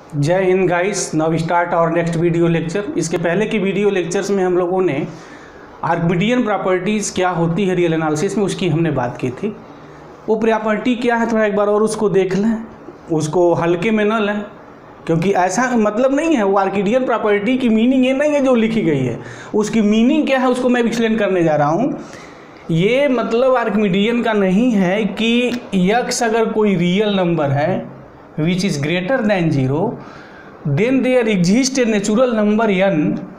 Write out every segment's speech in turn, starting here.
जय हिंद guys. Now start our next video lecture. इसके पहले की वीडियो लेक्चर्स में हम लोगों ने आर्किमिडियन प्रॉपर्टीज़ क्या होती है रियल एनालिसिस में, उसकी हमने बात की थी। वो प्रॉपर्टी क्या है, थोड़ा एक बार और उसको देख लें, उसको हल्के में न लें, क्योंकि ऐसा मतलब नहीं है। वो आर्किमिडियन प्रॉपर्टी की मीनिंग ये नहीं है जो लिखी गई है, उसकी मीनिंग क्या है उसको मैं एक्सप्लेन करने जा रहा हूँ। ये मतलब आर्किमिडियन का नहीं है कि यक्स अगर कोई रियल नंबर है which is greater than 0, then there exists a natural number n,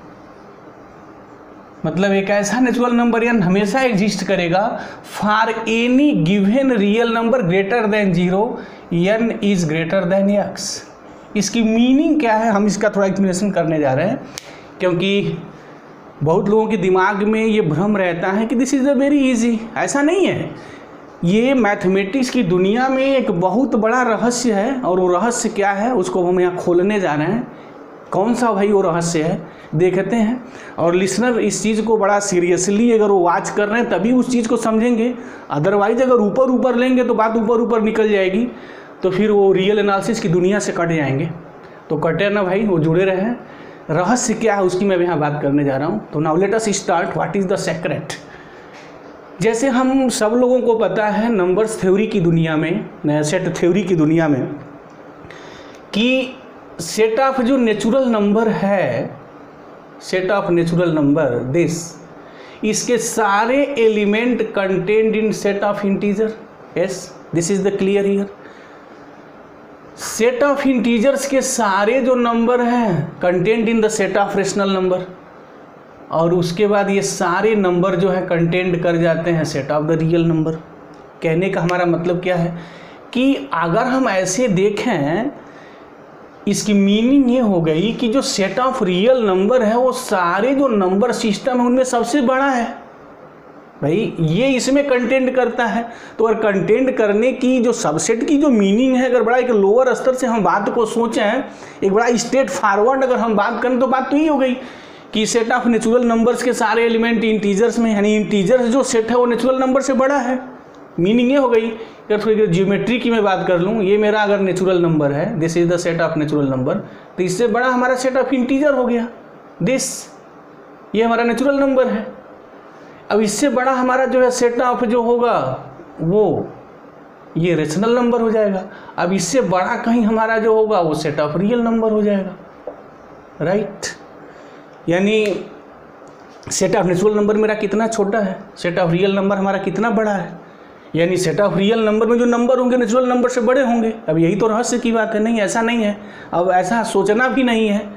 मतलब एक ऐसा नेचुरल नंबर n हमेशा एग्जिस्ट करेगा for any given real number greater than 0, n is greater than x। इसकी मीनिंग क्या है हम इसका थोड़ा एक्सप्लेनेशन करने जा रहे हैं, क्योंकि बहुत लोगों के दिमाग में ये भ्रम रहता है कि this is a very easy. ऐसा नहीं है। ये मैथमेटिक्स की दुनिया में एक बहुत बड़ा रहस्य है, और वो रहस्य क्या है उसको हम यहाँ खोलने जा रहे हैं। कौन सा भाई वो रहस्य है देखते हैं, और लिसनर इस चीज़ को बड़ा सीरियसली अगर वो वॉच कर रहे हैं तभी उस चीज़ को समझेंगे। अदरवाइज अगर ऊपर ऊपर लेंगे तो बात ऊपर ऊपर निकल जाएगी, तो फिर वो रियल एनालिसिस की दुनिया से कट जाएंगे। तो कटे ना भाई, वो जुड़े रहे। रहस्य क्या है उसकी मैं यहाँ बात करने जा रहा हूँ। तो now let us start. What is the secret. जैसे हम सब लोगों को पता है नंबर्स थ्योरी की दुनिया में, सेट थ्योरी की दुनिया में, कि सेट ऑफ जो नेचुरल नंबर है, set of natural number this, इसके सारे element contained in set of integer. Yes, this is the clear here. Set of integers के सारे जो नंबर हैं contained in the set of rational number, और उसके बाद ये सारे नंबर जो है कंटेंट कर जाते हैं set of the real number. कहने का हमारा मतलब क्या है कि अगर हम ऐसे देखें, इसकी मीनिंग ये हो गई कि जो सेट ऑफ रियल नंबर है वो सारे जो नंबर सिस्टम है उनमें सबसे बड़ा है भाई, ये इसमें कंटेंट करता है। तो अगर कंटेंट करने की जो सबसेट की जो मीनिंग है, अगर बड़ा एक लोअर स्तर से हम बात को सोचें, एक बड़ा स्ट्रेट फॉरवर्ड अगर हम बात करें तो बात तो ये हो गई कि सेट ऑफ नेचुरल नंबर्स के सारे एलिमेंट इंटीजर्स में, यानी इंटीजर्स जो सेट है वो नेचुरल नंबर से बड़ा है। मीनिंग ये हो गई। अगर थोड़ी जियोमेट्री की मैं बात कर लूँ, ये मेरा अगर नेचुरल नंबर है, this is the set of natural number, तो इससे बड़ा हमारा सेट ऑफ इंटीजर हो गया दिस, ये हमारा नेचुरल नंबर है। अब इससे बड़ा हमारा जो है सेट ऑफ जो होगा वो ये रेशनल नंबर हो जाएगा। अब इससे बड़ा कहीं हमारा जो होगा वो सेट ऑफ रियल नंबर हो जाएगा, राइट। यानी सेट ऑफ नेचुरल नंबर मेरा कितना छोटा है, सेट ऑफ रियल नंबर हमारा कितना बड़ा है। यानी सेट ऑफ रियल नंबर में जो नंबर होंगे नेचुरल नंबर से बड़े होंगे। अब यही तो रहस्य की बात है। नहीं, ऐसा नहीं है। अब ऐसा सोचना भी नहीं है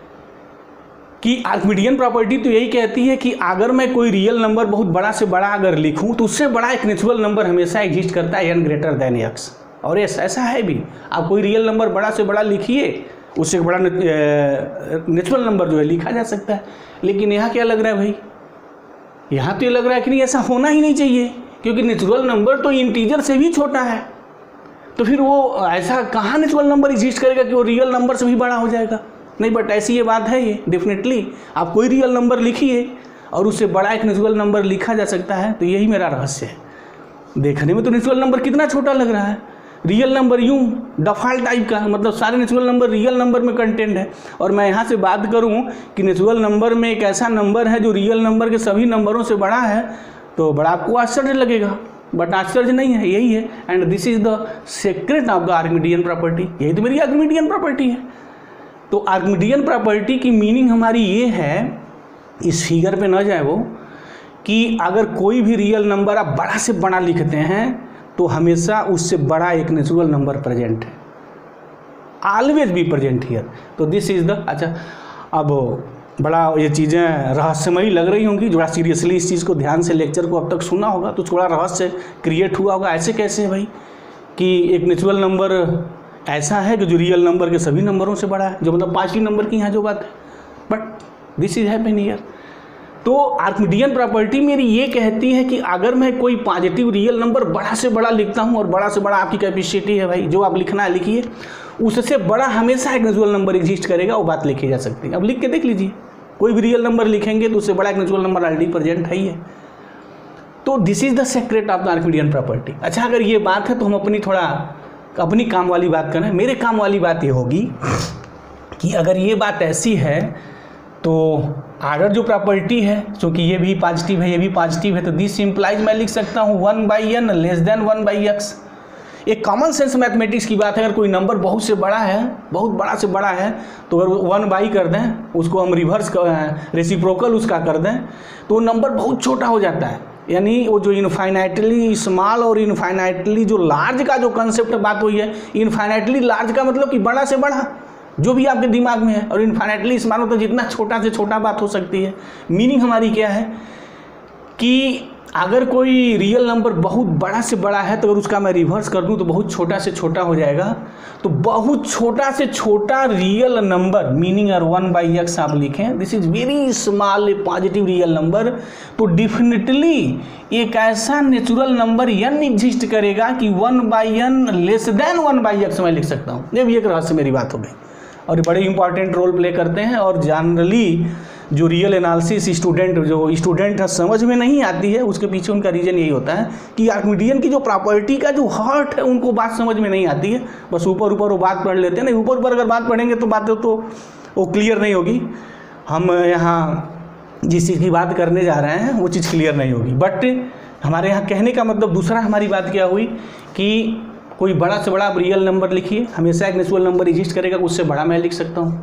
कि आर्किमिडियन प्रॉपर्टी तो यही कहती है कि अगर मैं कोई रियल नंबर बहुत बड़ा से बड़ा अगर लिखूं तो उससे बड़ा एक नेचुरल नंबर हमेशा एग्जिस्ट करता है, n ग्रेटर देन x। और ऐसा है भी। आप कोई रियल नंबर बड़ा से बड़ा लिखिए, उससे बड़ा नेचुरल नंबर जो है लिखा जा सकता है। लेकिन यहाँ क्या लग रहा है भाई, यहाँ तो ये लग रहा है कि नहीं, ऐसा होना ही नहीं चाहिए, क्योंकि नेचुरल नंबर तो इंटीजर से भी छोटा है। तो फिर वो ऐसा कहाँ नेचुरल नंबर एग्जिस्ट करेगा कि वो रियल नंबर से भी बड़ा हो जाएगा। नहीं, बट ऐसी ये बात है, ये डेफिनेटली आप कोई रियल नंबर लिखिए और उससे बड़ा एक नेचुरल नंबर लिखा जा सकता है। तो यही मेरा रहस्य है। देखने में तो नेचुरल नंबर कितना छोटा लग रहा है, रियल नंबर यूं डिफ़ॉल्ट टाइप का, मतलब सारे नेचुरल नंबर रियल नंबर में कंटेंट है। और मैं यहाँ से बात करूँ कि नेचुरल नंबर में एक ऐसा नंबर है जो रियल नंबर के सभी नंबरों से बड़ा है, तो बड़ा आपको आश्चर्य लगेगा, बट आश्चर्य नहीं है, यही है। And this is the secret of the Archimedean property. यही तो मेरी आर्किमिडियन प्रॉपर्टी है। तो आर्किमिडियन प्रॉपर्टी की मीनिंग हमारी ये है, इस फिगर पे न जाए वो, कि अगर कोई भी रियल नंबर आप बड़ा से बड़ा लिखते हैं तो हमेशा उससे बड़ा एक नेचुरल नंबर प्रेजेंट है, ऑलवेज बी प्रेजेंट हियर। तो दिस इज द, अच्छा अब बड़ा ये चीज़ें रहस्यमयी लग रही होंगी, जो सीरियसली इस चीज़ को ध्यान से लेक्चर को अब तक सुना होगा तो थोड़ा रहस्य क्रिएट हुआ होगा। ऐसे कैसे है भाई कि एक नेचुरल नंबर ऐसा है कि जो रियल नंबर के सभी नंबरों से बड़ा है, जो मतलब 5 नंबर की यहाँ जो बात है, but this is happen here. तो आर्किमिडियन प्रॉपर्टी मेरी ये कहती है कि अगर मैं कोई पॉजिटिव रियल नंबर बड़ा से बड़ा लिखता हूँ, और बड़ा से बड़ा आपकी कैपेसिटी है भाई, जो आप लिखना है लिखिए, उससे बड़ा हमेशा एक नेचुरल नंबर एग्जिस्ट करेगा, वो बात लिखी जा सकती है। अब लिख के देख लीजिए, कोई भी रियल नंबर लिखेंगे तो उससे बड़ा एक नेचुरल नंबर ऑलरेडी प्रेजेंट है ही है। तो this is the secret of the Archimedean property. अच्छा, अगर ये बात है तो हम अपनी काम वाली बात करें। मेरे काम वाली बात ये होगी कि अगर ये बात ऐसी है तो अगर जो प्रॉपर्टी है, क्योंकि ये भी पॉजिटिव है ये भी पॉजिटिव है, तो दिस इम्प्लाइज मैं लिख सकता हूँ 1/n लेस देन 1/x। एक कॉमन सेंस मैथमेटिक्स की बात है, अगर कोई नंबर बहुत से बड़ा है, बहुत बड़ा से बड़ा है, तो अगर 1/, कर दें उसको हम रिवर्स रेसिप्रोकल उसका कर दें तो वो नंबर बहुत छोटा हो जाता है। यानी वो जो इनफाइनाइटली स्मॉल और इनफाइनाइटली जो लार्ज का जो कंसेप्ट बात हुई है, इनफाइनाइटली लार्ज का मतलब कि बड़ा से बड़ा जो भी आपके दिमाग में है, और इनफाइनाइटली स्मॉल तो जितना छोटा से छोटा बात हो सकती है। मीनिंग हमारी क्या है कि अगर कोई रियल नंबर बहुत बड़ा से बड़ा है तो अगर उसका मैं रिवर्स कर दूं तो बहुत छोटा से छोटा हो जाएगा। तो बहुत छोटा से छोटा रियल नंबर, मीनिंग अगर 1/x आप लिखें, this is very small positive real number, तो डेफिनेटली एक ऐसा नेचुरल नंबर n एग्जिस्ट करेगा कि 1/n लेस देन 1/x मैं लिख सकता हूँ। ये भी एक रहस्य मेरी बात हो गई, और बड़े इंपॉर्टेंट रोल प्ले करते हैं। और जनरली जो रियल एनालिसिस स्टूडेंट समझ में नहीं आती है, उसके पीछे उनका रीज़न यही होता है कि आर्किमिडियन की जो प्रॉपर्टी का जो हार्ट है उनको बात समझ में नहीं आती है, बस ऊपर ऊपर वो बात पढ़ लेते हैं। नहीं, ऊपर ऊपर अगर बात पढ़ेंगे तो बातें तो वो क्लियर नहीं होगी। हम यहाँ जिस चीज़ की बात करने जा रहे हैं वो चीज़ क्लियर नहीं होगी। बट हमारे यहाँ कहने का मतलब दूसरा, हमारी बात क्या हुई कि कोई बड़ा से बड़ा आप रियल नंबर लिखिए, हमेशा एक नेचुरल नंबर एग्जिस्ट करेगा, उससे बड़ा मैं लिख सकता हूँ।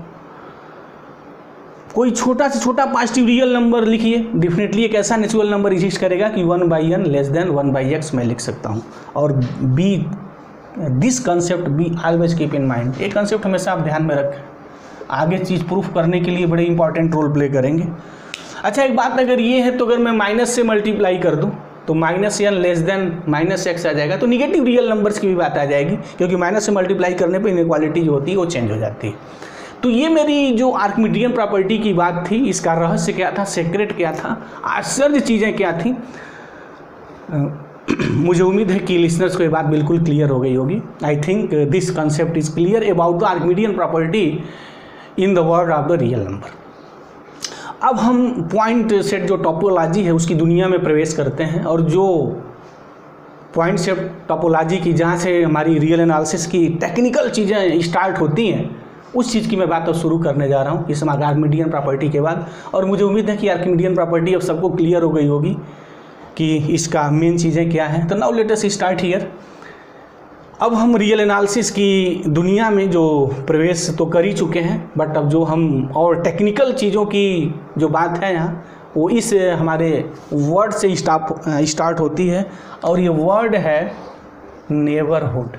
कोई छोटा से छोटा पॉजिटिव रियल नंबर लिखिए, डेफिनेटली एक ऐसा नेचुरल नंबर एग्जिस्ट करेगा कि 1/n लेस देन 1/x मैं लिख सकता हूँ। और be this concept be always keep in mind, एक कंसेप्ट हमेशा आप ध्यान में रखें, आगे चीज़ प्रूफ करने के लिए बड़े इंपॉर्टेंट रोल प्ले करेंगे। अच्छा, एक बात अगर ये है तो अगर मैं माइनस से मल्टीप्लाई कर दूँ तो -n लेस देन -x आ जाएगा, तो निगेटिव रियल नंबर्स की भी बात आ जाएगी, क्योंकि माइनस से मल्टीप्लाई करने पर इनइक्वालिटी जो होती है वो चेंज हो जाती है। तो ये मेरी जो आर्किमिडियन प्रॉपर्टी की बात थी, इसका रहस्य क्या था, सीक्रेट क्या था, आश्चर्य चीज़ें क्या थी। मुझे उम्मीद है कि लिसनर्स को ये बात बिल्कुल क्लियर हो गई होगी। I think this concept is clear about the Archimedean property in the world of the real number. अब हम पॉइंट सेट जो टोपोलॉजी है उसकी दुनिया में प्रवेश करते हैं, और जो पॉइंट सेट टोपोलॉजी की जहाँ से हमारी रियल एनालिसिस की टेक्निकल चीज़ें स्टार्ट होती हैं, उस चीज़ की मैं बात अब शुरू करने जा रहा हूँ इस आर्किमिडियन प्रॉपर्टी के बाद। और मुझे उम्मीद है कि आर्किमिडियन प्रॉपर्टी अब सबको क्लियर हो गई होगी कि इसका मेन चीज़ें क्या हैं। तो now let us start here. अब हम रियल एनालिसिस की दुनिया में जो प्रवेश तो कर ही चुके हैं, बट अब जो हम और टेक्निकल चीज़ों की जो बात है यहाँ, वो इस हमारे वर्ड से स्टार्ट होती है, और ये वर्ड है neighbourhood.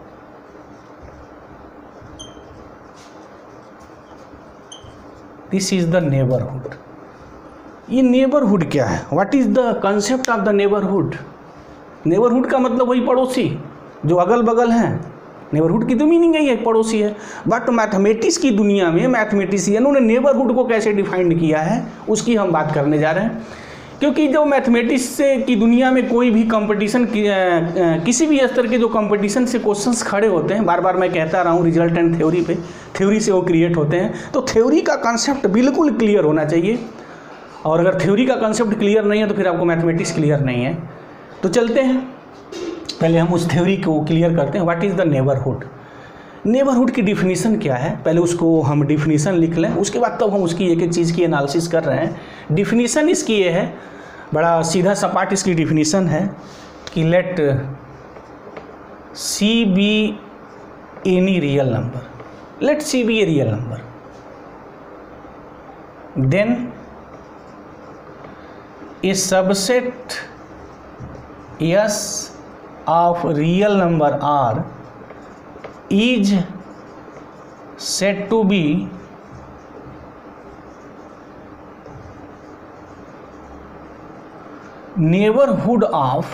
This is the neighbourhood. ये नेबरहुड क्या है? What is the concept of the neighbourhood? Neighbourhood का मतलब वही पड़ोसी जो अगल बगल हैं। नेबरहुड की तो मीनिंग यही है, पड़ोसी है। बट मैथमेटिक्स की दुनिया में मैथमेटिशियनों ने नेबरहुड को कैसे डिफाइन किया है उसकी हम बात करने जा रहे हैं। क्योंकि जो मैथमेटिक्स की दुनिया में कोई भी कंपटीशन किसी भी स्तर के जो कंपटीशन से क्वेश्चंस खड़े होते हैं, बार बार मैं कहता रहा हूँ रिजल्ट एंड थ्योरी पे, थ्योरी से वो क्रिएट होते हैं। तो थ्योरी का कंसेप्ट बिल्कुल क्लियर होना चाहिए, और अगर थ्योरी का कंसेप्ट क्लियर नहीं है तो फिर आपको मैथमेटिक्स क्लियर नहीं है। तो चलते हैं, पहले हम उस थ्योरी को क्लियर करते हैं। What is the neighbourhood? Neighbourhood की डिफिनीसन क्या है, पहले उसको हम डिफिनीसन लिख लें, उसके बाद तब हम उसकी एक एक चीज़ की एनालिसिस कर रहे हैं। डिफिनीसन इसकी ये है, बड़ा सीधा सपाट इसकी डिफिनीसन है कि let c be any real number, let c be a real number, then a subset S of real number R is said to be neighborhood of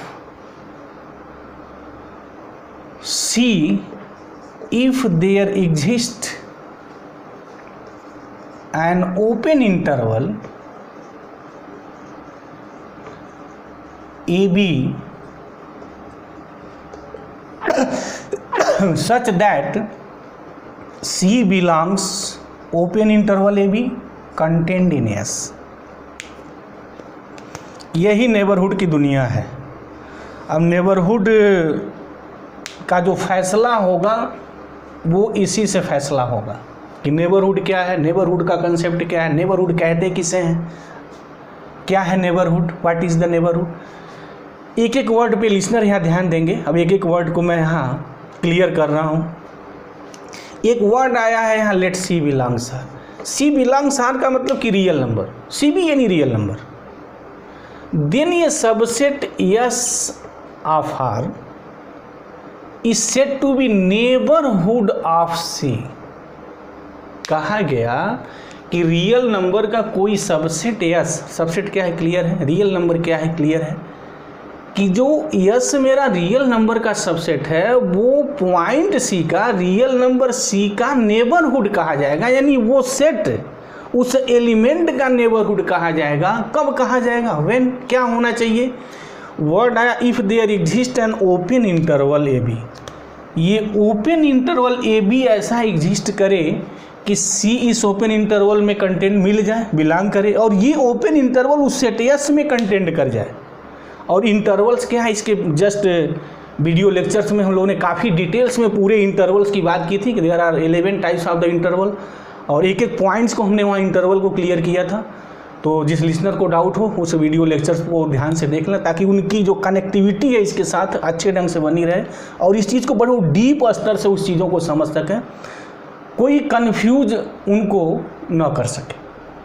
C if there exists an open interval AB such that C belongs open interval AB contained in S। यही neighbourhood की दुनिया है। अब neighbourhood का जो फैसला होगा वो इसी से फैसला होगा कि नेबरहुड क्या है, नेबरहुड का कंसेप्ट क्या है, नेबरहुड कहते किसे हैं, क्या है neighbourhood, what is the neighbourhood. एक एक वर्ड पे लिसनर यहाँ ध्यान देंगे। अब एक एक वर्ड को मैं यहाँ क्लियर कर रहा हूँ। एक वर्ड आया है यहाँ, let c belongs R. C belongs R का मतलब कि रियल नंबर, सी भी यानी रियल नंबर। देन ये subset S of R is said to be neighbourhood of c. कहा गया कि रियल नंबर का कोई सबसेट यस, सबसेट क्या है क्लियर है, रियल नंबर क्या है क्लियर है, कि जो यस मेरा रियल नंबर का सबसेट है वो पॉइंट सी का रियल नंबर सी का नेबरहुड कहा जाएगा, यानी वो सेट उस एलिमेंट का नेबरहुड कहा जाएगा। कब कहा जाएगा, व्हेन, क्या होना चाहिए, वर्ड आया if there exist an open interval A B. ये ओपन इंटरवल ए बी ऐसा एग्जिस्ट करे कि सी इस ओपन इंटरवल में कंटेंट मिल जाए, बिलोंग करे, और ये ओपन इंटरवल उस सेट यस में कंटेंट कर जाए। और इंटरवल्स क्या है, इसके जस्ट वीडियो लेक्चर्स में हम लोगों ने काफ़ी डिटेल्स में पूरे इंटरवल्स की बात की थी कि there are 11 types of the interval, और एक एक पॉइंट्स को हमने वहाँ इंटरवल को क्लियर किया था। तो जिस लिसनर को डाउट हो उस वीडियो लेक्चर्स को ध्यान से देख लें, ताकि उनकी जो कनेक्टिविटी है इसके साथ अच्छे ढंग से बनी रहे और इस चीज़ को बड़े डीप स्तर से उस चीज़ों को समझ सकें, कोई कन्फ्यूज उनको न कर सके।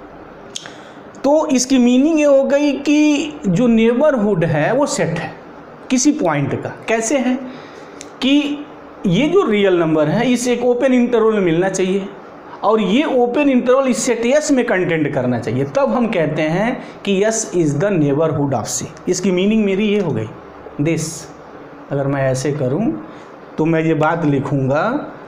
तो इसकी मीनिंग ये हो गई कि जो नेबरहुड है वो सेट है किसी पॉइंट का। कैसे है कि ये जो रियल नंबर है इस एक ओपन इंटरवल में मिलना चाहिए, और ये ओपन इंटरवल इस सेट यस में कंटेंट करना चाहिए, तब हम कहते हैं कि S is the neighbourhood of c. इसकी मीनिंग मेरी ये हो गई दिस। अगर मैं ऐसे करूं तो मैं ये बात लिखूंगा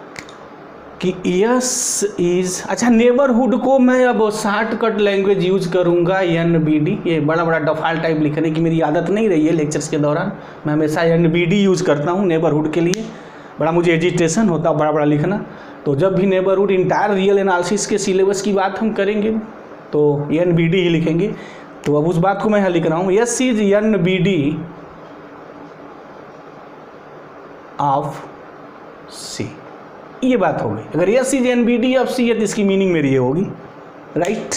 कि यस इज़, अच्छा नेबरहुड को मैं अब शॉर्टकट लैंग्वेज यूज करूंगा NBD। ये बड़ा बड़ा डिफ़ॉल्ट टाइप लिखने की मेरी आदत नहीं रही है लेक्चर्स के दौरान, मैं हमेशा NBD यूज़ करता हूँ नेबरहुड के लिए। बड़ा मुझे एजिटेशन होता है बड़ा बड़ा लिखना। तो जब भी नेबरहुड इंटायर रियल एनालिसिस के सिलेबस की बात हम करेंगे तो NBD ही लिखेंगे। तो अब उस बात को मैं यहाँ लिख रहा हूँ, S is NBD of c. ये बात हो गई। अगर S is NBD of c है तो इसकी मीनिंग मेरी ये होगी, राइट।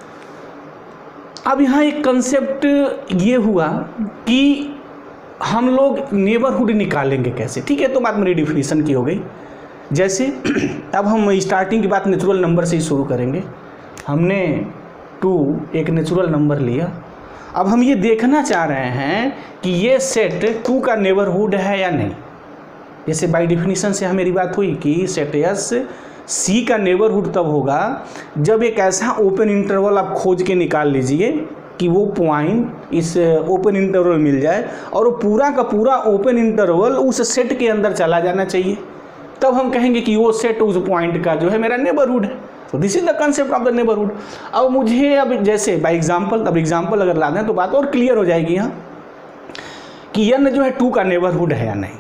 अब यहाँ एक कंसेप्ट ये हुआ कि हम लोग नेबरहुड निकालेंगे कैसे, ठीक है। तो बात मेरी डिफिनीशन की हो गई। जैसे अब हम स्टार्टिंग की बात नेचुरल नंबर से ही शुरू करेंगे। हमने 2 एक नेचुरल नंबर लिया। अब हम ये देखना चाह रहे हैं कि ये सेट 2 का नेबरहुड है या नहीं। जैसे बाय डिफिनीशन से मेरी बात हुई कि सेट यस सी का नेबरहुड तब होगा जब एक ऐसा ओपन इंटरवल आप खोज के निकाल लीजिए कि वो पॉइंट इस ओपन इंटरवल मिल जाए और वो पूरा का पूरा ओपन इंटरवल उस सेट के अंदर चला जाना चाहिए। तब हम कहेंगे कि वो सेट उस पॉइंट का जो है मेरा नेबरहुड है। तो this is the concept of the neighbourhood. अब मुझे अब जैसे बाय एग्जांपल, अब एग्जांपल अगर ला दें तो बात और क्लियर हो जाएगी यहाँ कि n जो है 2 का नेबरहुड है या नहीं।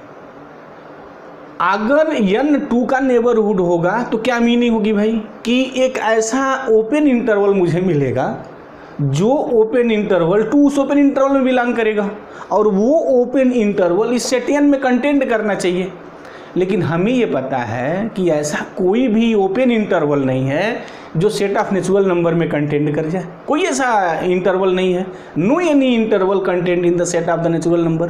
अगर n 2 का नेबरहुड होगा तो क्या मीनिंग होगी भाई कि एक ऐसा ओपन इंटरवल मुझे मिलेगा जो ओपन इंटरवल 2 उस ओपन इंटरवल में बिलोंग करेगा, और वो ओपन इंटरवल इस सेट n में कंटेंट करना चाहिए। लेकिन हमें ये पता है कि ऐसा कोई भी ओपन इंटरवल नहीं है जो सेट ऑफ नेचुरल नंबर में कंटेंट कर जाए। कोई ऐसा इंटरवल नहीं है। No any interval content in the set of the natural number.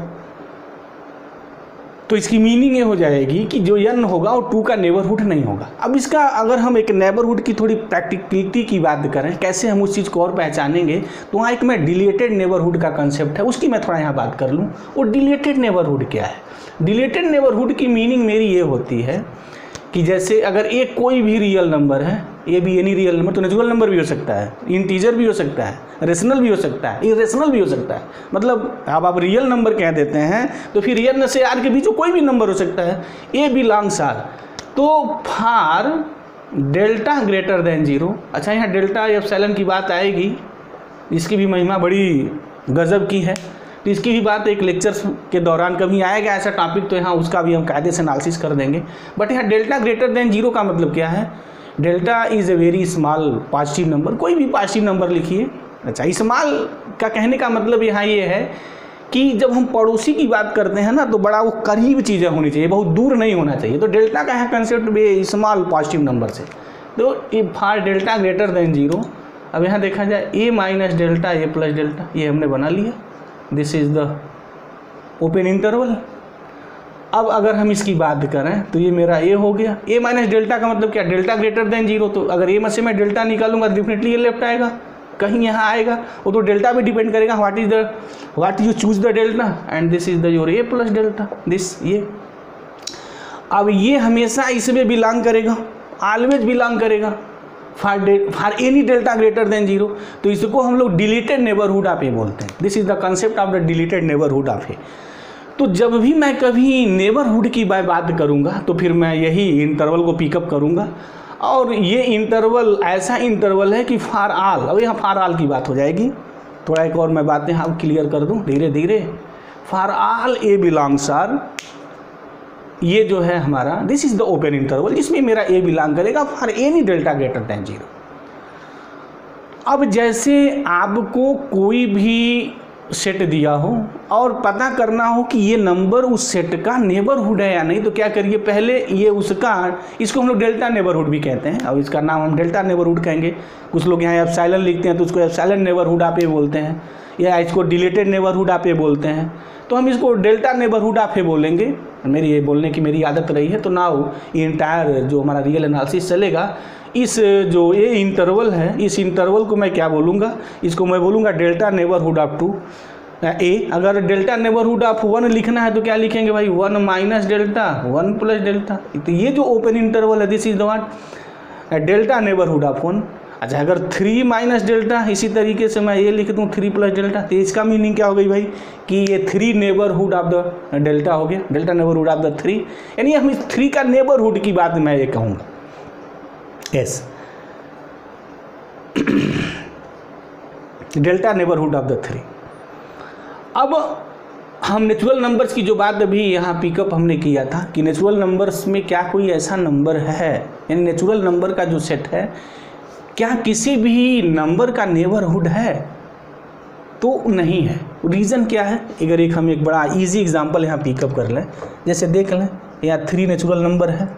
तो इसकी मीनिंग ये हो जाएगी कि जो n होगा वो 2 का नेबरहुड नहीं होगा। अब इसका अगर हम एक नेबरहुड की थोड़ी प्रैक्टिकलिटी की बात करें, कैसे हम उस चीज़ को और पहचानेंगे, तो वहाँ एक मैं डिलेटेड नेबरहुड का कंसेप्ट है उसकी मैं थोड़ा यहाँ बात कर लूँ। वो डिलेटेड नेबरहुड क्या है? डिलेटेड नेबरहुड की मीनिंग मेरी ये होती है कि जैसे अगर एक कोई भी रियल नंबर है, a be any real number, तो नेचुरल नंबर भी हो सकता है, इंटीजर भी हो सकता है, रेशनल भी हो सकता है, इरेशनल भी हो सकता है। मतलब अब आप रियल नंबर कह देते हैं तो फिर रियल से आर के बीच में कोई भी नंबर हो सकता है। ए बिलोंग्स आर, तो फार डेल्टा ग्रेटर देन 0। अच्छा, यहाँ डेल्टा एप्सिलॉन की बात आएगी, इसकी भी महिमा बड़ी गजब की है। तो इसकी भी बात एक लेक्चर्स के दौरान कभी आएगा ऐसा टॉपिक, तो यहाँ उसका भी हम कायदे से एनालिसिस कर देंगे। बट यहाँ डेल्टा ग्रेटर देन 0 का मतलब क्या है? Delta is a very small positive number, कोई भी पॉजिटिव नंबर लिखिए। अच्छा, स्मॉल का कहने का मतलब यहाँ ये है कि जब हम पड़ोसी की बात करते हैं ना तो बड़ा वो करीब चीज़ें होनी चाहिए, बहुत दूर नहीं होना चाहिए। तो डेल्टा का यहाँ कंसेप्ट भी स्मॉल पॉजिटिव नंबर से, तो ये फॉर डेल्टा ग्रेटर देन 0, अब यहाँ देखा जाए a minus delta a plus delta, ये हमने बना लिया, this is the open interval. अब अगर हम इसकी बात करें तो ये मेरा a हो गया। a माइनस डेल्टा का मतलब क्या, डेल्टा ग्रेटर देन 0, तो अगर a में से मैं डेल्टा निकालूंगा डेफिनेटली ये लेफ्ट आएगा, कहीं यहाँ आएगा, वो तो डेल्टा पे डिपेंड करेगा, what you choose the delta and this is the your a plus delta, this ये। अब ये हमेशा इसमें बिलोंग करेगा, ऑलवेज बिलोंग करेगा for any delta greater than 0, तो इसको हम लोग डिलीटेड नेबरहुड ऑफ ए बोलते हैं। This is the concept of the deleted neighbourhood of a. तो जब भी मैं कभी नेबरहुड की बात करूंगा तो फिर मैं यही इंटरवल को पिकअप करूंगा, और ये इंटरवल ऐसा इंटरवल है कि फॉर ऑल, अब यहाँ फॉर ऑल की बात हो जाएगी, थोड़ा एक और मैं बातें अब क्लियर कर दूं धीरे धीरे। For all a belongs R, ये जो है हमारा this is the open interval जिसमें मेरा ए बिलोंग करेगा for any delta greater than 0। अब जैसे आपको कोई भी सेट दिया हो और पता करना हो कि ये नंबर उस सेट का नेबरहुड है या नहीं, तो क्या करिए, पहले ये उसका, इसको हम लोग डेल्टा नेबरहुड भी कहते हैं, और इसका नाम हम डेल्टा नेबरहुड कहेंगे। कुछ लोग यहाँ एप्सिलॉन लिखते हैं तो उसको एप्सिलॉन नेबरहुड ऑफ ए बोलते हैं, या इसको डिलीटेड नेबरहुड ऑफ ए बोलते हैं, तो हम इसको डेल्टा नेबरहुड ऑफ ए बोलेंगे। मेरी ये बोलने की मेरी आदत रही है, तो नाउ इंटायर जो हमारा रियल एनालिसिस चलेगा, इस जो ये इंटरवल है, इस इंटरवल को मैं क्या बोलूँगा, इसको मैं बोलूँगा delta neighbourhood of two a. अगर डेल्टा नेबरहुड ऑफ 1 लिखना है तो क्या लिखेंगे भाई, 1 माइनस डेल्टा 1 प्लस डेल्टा। तो ये जो ओपन इंटरवल है this is the what, delta neighbourhood of 1। अच्छा, अगर 3 माइनस डेल्टा, इसी तरीके से मैं ये लिख दूँ 3 प्लस डेल्टा, तो इसका मीनिंग क्या हो गई भाई कि ये 3 नेबरहुड ऑफ द डेल्टा हो गया, डेल्टा नेबरहुड ऑफ द 3, यानी हम इस 3 का नेबरहुड की बात मैं ये कहूँगा। Yes, delta neighbourhood of the 3। अब हम नेचुरल नंबर्स की जो बात अभी यहाँ पिकअप हमने किया था कि नेचुरल नंबर्स में क्या कोई ऐसा नंबर है, यानी नेचुरल नंबर का जो सेट है, क्या किसी भी नंबर का नेबरहुड है, तो नहीं है। रीज़न क्या है, अगर हम एक बड़ा इजी एग्जांपल यहाँ पिकअप कर लें, जैसे देख लें यहाँ 3 नेचुरल नंबर है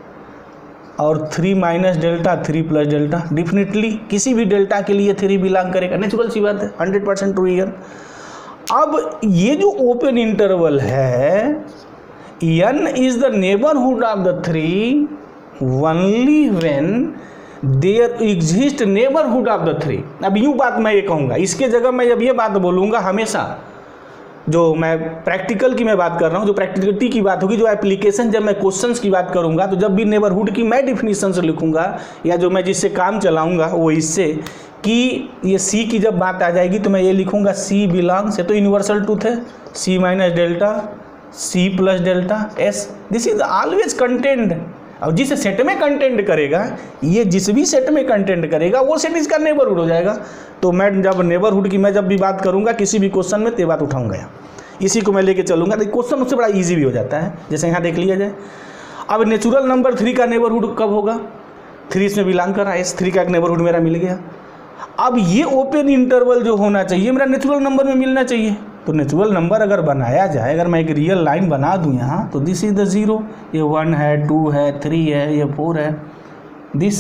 और 3 minus delta 3 plus delta, definitely किसी भी डेल्टा के लिए 3 बिलोंग करेगा, नेचुरल सी बात है, 100% ट्रू हियर। अब ये जो ओपन इंटरवल है, n is the neighbourhood of the 3 only when there exist neighbourhood of the 3। अब यूँ बात मैं ये कहूँगा, इसके जगह मैं जब ये बात बोलूँगा, हमेशा जो मैं प्रैक्टिकल की मैं बात कर रहा हूँ, जो प्रैक्टिकलिटी की बात होगी, जो एप्लीकेशन जब मैं क्वेश्चंस की बात करूँगा, तो जब भी नेबरहुड की मैं डिफिनीशन से लिखूँगा, या जो मैं जिससे काम चलाऊँगा वो इससे कि ये C की जब बात आ जाएगी तो मैं ये लिखूँगा C बिलोंग्स, से तो यूनिवर्सल ट्रूथ है, C minus delta C plus delta S, this is always content. और जिस सेट में कंटेंट करेगा, ये जिस भी सेट में कंटेंट करेगा वो सेट इसका नेबरहुड हो जाएगा। तो मैं जब नेबरहुड की मैं जब भी बात करूंगा किसी भी क्वेश्चन में, तो बात उठाऊंगा यहाँ, इसी को मैं लेके चलूंगा, तो क्वेश्चन उससे बड़ा इजी भी हो जाता है। जैसे यहाँ देख लिया जाए, अब नेचुरल नंबर 3 का नेबरहुड कब होगा, 3 इसमें बिलोंग कर रहा है, S3 का एक नेबरहुड मेरा मिल गया। अब ये ओपन इंटरवल जो होना चाहिए मेरा नेचुरल नंबर में मिलना चाहिए। तो नेचुरल नंबर अगर बनाया जाए, अगर मैं एक रियल लाइन बना दूं यहाँ, तो दिस इज द 0, ये 1 है, 2 है, 3 है, ये 4 है, दिस।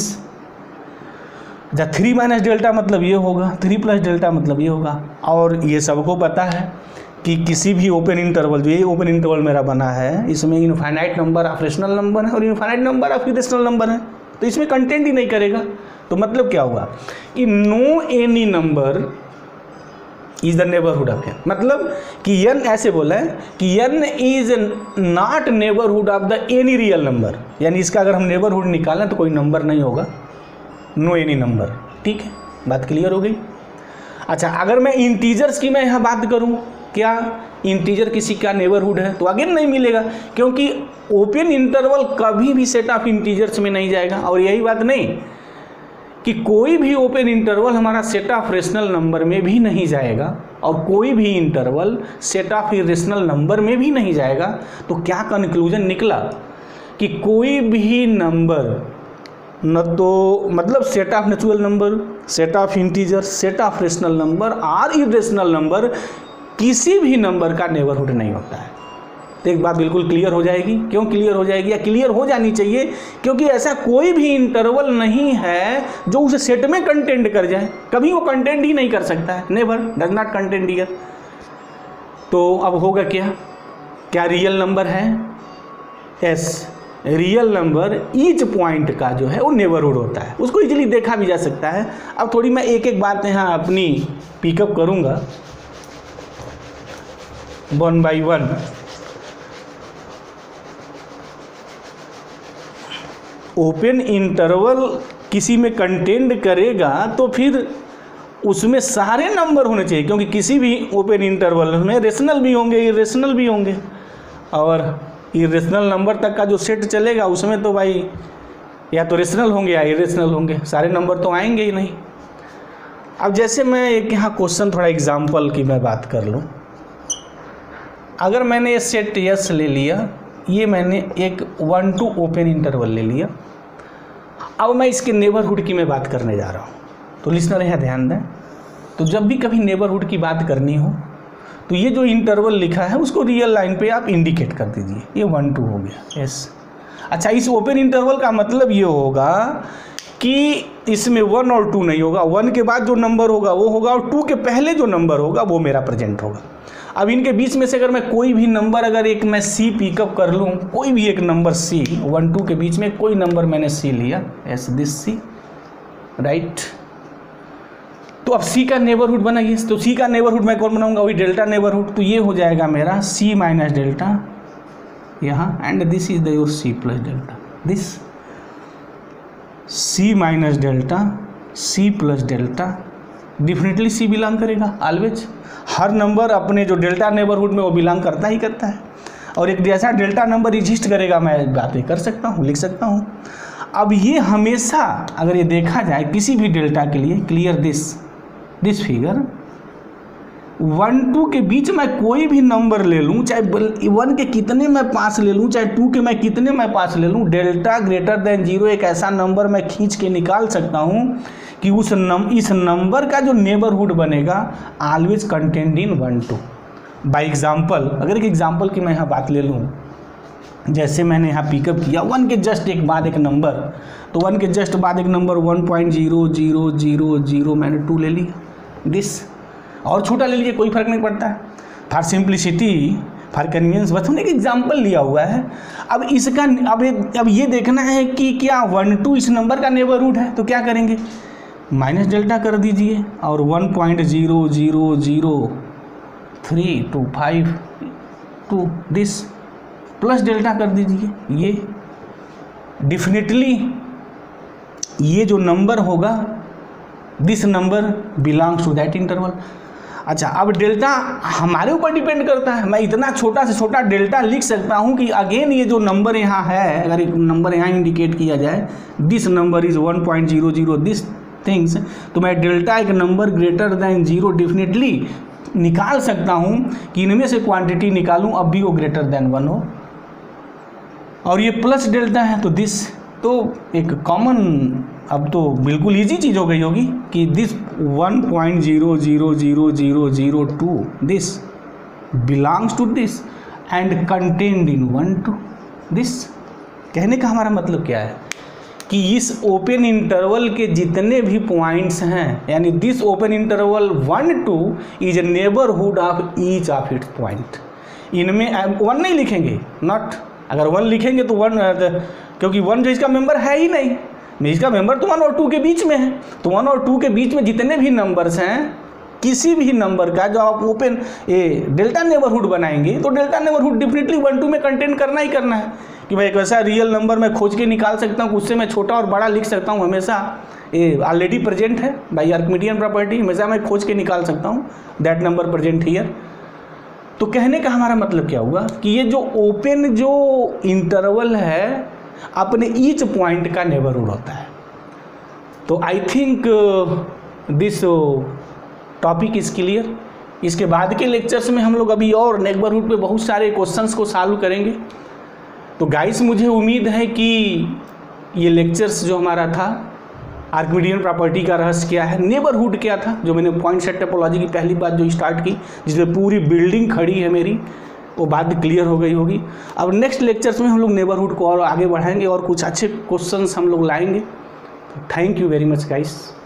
अच्छा, 3 माइनस डेल्टा मतलब ये होगा, 3 प्लस डेल्टा मतलब ये होगा। और ये सबको पता है कि किसी भी ओपन इंटरवल, जो ये ओपन इंटरवल मेरा बना है, इसमें infinite number of rational number है और infinite number of irrational number है, तो इसमें कंटेंट ही नहीं करेगा। तो मतलब क्या हुआ कि no any number is the neighbourhood of n, मतलब कि n ऐसे बोला है कि n is not neighbourhood of the any real number, यानी इसका अगर हम नेबरहुड निकालें तो कोई नंबर नहीं होगा, नो एनी नंबर। ठीक है, बात क्लियर हो गई। अच्छा, अगर मैं इंटीजर्स की मैं यहाँ बात करूँ, क्या इंटीजर किसी का नेबरहुड है, तो अगेन नहीं मिलेगा, क्योंकि ओपन इंटरवल कभी भी सेट ऑफ इंटीजर्स में नहीं जाएगा। और यही बात नहीं कि कोई भी ओपन इंटरवल हमारा सेट ऑफ रेशनल नंबर में भी नहीं जाएगा, और कोई भी interval set of irrational number में भी नहीं जाएगा। तो क्या कंक्लूजन निकला कि कोई भी नंबर, न तो मतलब set of natural number, set of integer, set of rational number और इरेशनल नंबर, किसी भी नंबर का नेबरहुड नहीं होता है। तो एक बात बिल्कुल क्लियर हो जाएगी। क्यों क्लियर हो जाएगी या क्लियर हो जानी चाहिए? क्योंकि ऐसा कोई भी इंटरवल नहीं है जो उस सेट में कंटेंट कर जाए, कभी वो कंटेंट ही नहीं कर सकता है, never, does not content here. तो अब होगा क्या रियल नंबर है S, real number each point का जो है वो नेबरहुड होता है, उसको इजीली देखा भी जा सकता है। अब थोड़ी मैं एक एक बात यहाँ अपनी पिकअप करूँगा 1 by 1। ओपन इंटरवल किसी में कंटेंट करेगा तो फिर उसमें सारे नंबर होने चाहिए, क्योंकि किसी भी ओपन इंटरवल में रेशनल भी होंगे, इरेशनल भी होंगे, और इरेशनल नंबर तक का जो सेट चलेगा उसमें तो भाई या तो रेशनल होंगे या इरेशनल होंगे, सारे नंबर तो आएंगे ही नहीं। अब जैसे मैं एक यहाँ क्वेश्चन थोड़ा एग्जांपल की मैं बात कर लूँ। अगर मैंने ये सेट यस ले लिया, ये मैंने एक 1 to ओपन इंटरवल ले लिया, अब मैं इसके नेबरहुड की मैं बात करने जा रहा हूँ। तो लिसनर यहाँ ध्यान दें, तो जब भी कभी नेबरहुड की बात करनी हो तो ये जो इंटरवल लिखा है उसको रियल लाइन पे आप इंडिकेट कर दीजिए, ये 1 2 हो गया यस। अच्छा, इस ओपन इंटरवल का मतलब ये होगा कि इसमें 1 और 2 नहीं होगा, 1 के बाद जो नंबर होगा वो होगा और 2 के पहले जो नंबर होगा वो मेरा प्रेजेंट होगा। अब इनके बीच में से अगर मैं कोई भी नंबर, अगर एक मैं सी पिकअप कर लूँ, कोई भी एक नंबर सी, 1 2 के बीच में कोई नंबर मैंने सी लिया एस, दिस सी, राइट। तो अब सी का नेबरहुड बनाइए, तो सी का नेबरहुड मैं कौन बनाऊंगा? वही डेल्टा नेबरहुड। तो ये हो जाएगा मेरा सी माइनस डेल्टा यहाँ, and this is the your C plus delta, this C minus delta C plus delta, definitely C belong करेगा ऑलवेज। हर नंबर अपने जो डेल्टा नेबरहुड में वो बिलोंग करता ही करता है, और एक जैसा डेल्टा नंबर एग्जिस्ट करेगा मैं बातें कर सकता हूँ, लिख सकता हूँ। अब ये हमेशा अगर ये देखा जाए किसी भी डेल्टा के लिए, क्लियर दिस फिगर, 1 2 के बीच में कोई भी नंबर ले लूँ, चाहे 1 के कितने मैं पास ले लूँ, चाहे 2 के मैं कितने मैं पास ले लूँ, डेल्टा ग्रेटर देन 0 एक ऐसा नंबर मैं खींच के निकाल सकता हूँ कि इस नंबर का जो नेबरहुड बनेगा always content in 1 2। By example, अगर एक एग्जाम्पल की मैं यहाँ बात ले लूँ, जैसे मैंने यहाँ पिकअप किया 1 के जस्ट एक बाद एक नंबर, तो 1 के जस्ट बाद एक नंबर 1.0000 मैंने 2 ले लिया, दिस, और छोटा ले लीजिए कोई फर्क नहीं पड़ता है, फॉर सिंप्लिसिटी फॉर कन्वीनियंस बस हमने एक एग्जाम्पल लिया हुआ है। अब इसका अब ये देखना है कि क्या 1 2 इस नंबर का नेबरहुड है, तो क्या करेंगे, माइनस डेल्टा कर दीजिए और 1.0003252 दिस प्लस डेल्टा कर दीजिए। ये डेफिनेटली ये जो नंबर होगा this number belongs to that interval. अच्छा, अब डेल्टा हमारे ऊपर डिपेंड करता है, मैं इतना छोटा से छोटा डेल्टा लिख सकता हूँ कि अगेन ये जो नंबर यहाँ है, अगर एक नंबर यहाँ इंडिकेट किया जाए this number is 1.00 this things, तो मैं डेल्टा एक नंबर ग्रेटर देन 0 डेफिनेटली निकाल सकता हूँ कि इनमें से क्वांटिटी निकालूँ अब भी वो ग्रेटर देन 1 हो, और ये प्लस डेल्टा है तो दिस, तो एक कॉमन अब तो बिल्कुल इजी चीज़ हो गई होगी कि this 1.000002 this belongs to this and contained in 1 2 this. कहने का हमारा मतलब क्या है कि इस ओपन इंटरवल के जितने भी पॉइंट्स हैं, यानी this open interval 1 2 is a neighbourhood of each of its point. इनमें 1 नहीं लिखेंगे, नॉट, अगर 1 लिखेंगे तो 1 क्योंकि 1 जो इसका मेंबर है ही नहीं, इसका मेंबर तो 1 और 2 के बीच में है, तो 1 और 2 के बीच में जितने भी नंबर्स हैं, किसी भी नंबर का जो आप ओपन डेल्टा नेबरहुड बनाएंगे तो डेल्टा नेबरहुड डेफिनेटली 1 2 में कंटेंट करना ही करना है कि भाई एक वैसा रियल नंबर मैं खोज के निकाल सकता हूँ, उससे मैं छोटा और बड़ा लिख सकता हूँ, हमेशा ये ऑलरेडी प्रेजेंट है बाई आर्किमिडियन प्रॉपर्टी, हमेशा मैं खोज के निकाल सकता हूँ दैट नंबर प्रेजेंट हियर। तो कहने का हमारा मतलब क्या हुआ कि ये जो ओपन जो इंटरवल है अपने ईच पॉइंट का नेबरहुड होता है। तो I think this topic is clear. इसके बाद के लेक्चर्स में हम लोग अभी और नेबरहुड पे बहुत सारे क्वेश्चंस को सॉल्व करेंगे। तो गाइस, मुझे उम्मीद है कि ये लेक्चर्स जो हमारा था आर्किमिडियन प्रॉपर्टी का रहस्य क्या है, नेबरहुड क्या था, जो मैंने पॉइंट सेट टोपोलॉजी की पहली बात जो स्टार्ट की, जिसमें पूरी बिल्डिंग खड़ी है मेरी, वो बात भी क्लियर हो गई होगी। अब नेक्स्ट लेक्चर्स में हम लोग नेबरहुड को और आगे बढ़ाएंगे और कुछ अच्छे क्वेश्चंस हम लोग लाएंगे। Thank you very much guys.